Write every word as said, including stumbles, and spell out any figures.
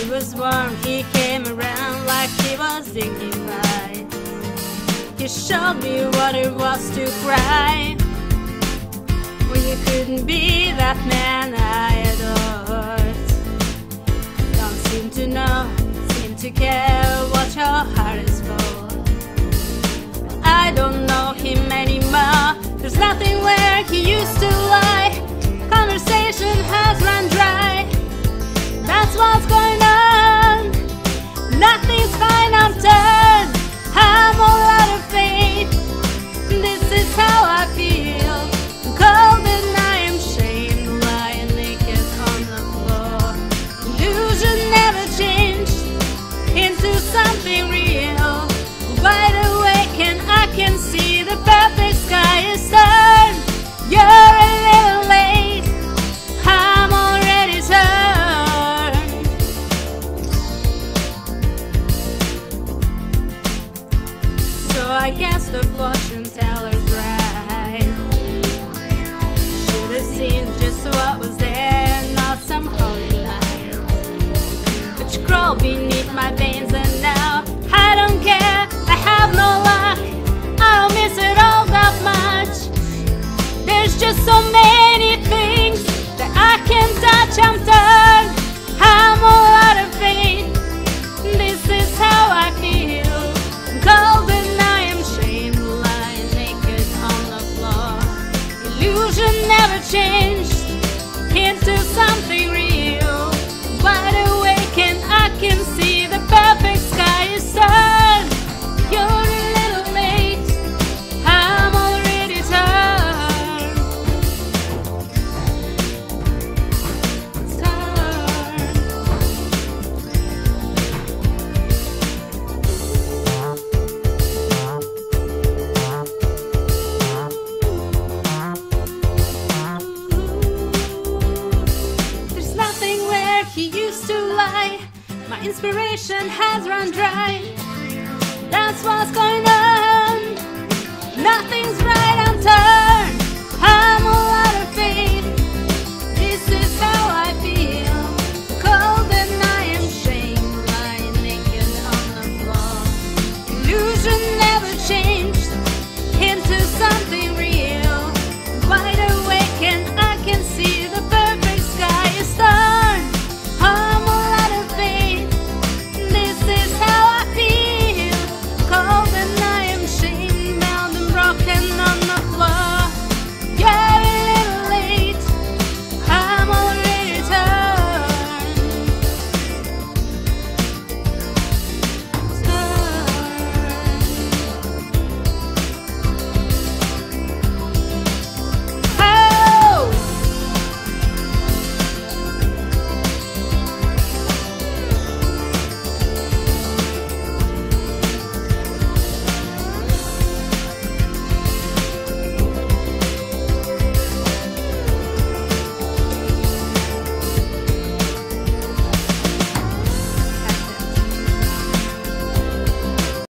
was warm, he came around like he was dignified. He showed me what it was to cry when you couldn't be that man I adored. Don't seem to know, seem to care what your heart is for. But I don't know him anymore. There's nothing where he used to lie. Conversation has run dry. That's what's going on. Nothing's fine, I'm turned. I'm all out of faith. This is how I feel. I'm cold and I am shamed, lying naked on the floor. Illusion never changed into something real. Wide awake and I can see the perfect sky is turned. You're a little late. I'm already turned. So I guess the fortune teller's right. Should have seen just what was there, not some holy light. But you crawl beneath my veins and now I don't care. I have no luck. I don't miss it all that much. There's just so many things that I can't touch. I'm turned. I'm all out of faith. This is how I feel. I'm cold and I am shamed, lying naked on the floor. Illusion never changed into something real. Wide awake and I can see the perfect sky is turned. You're a little late. I'm already turned. There's nothing where he used to lie. My inspiration has run dry. That's what's going on. Nothing's right, I'm tired.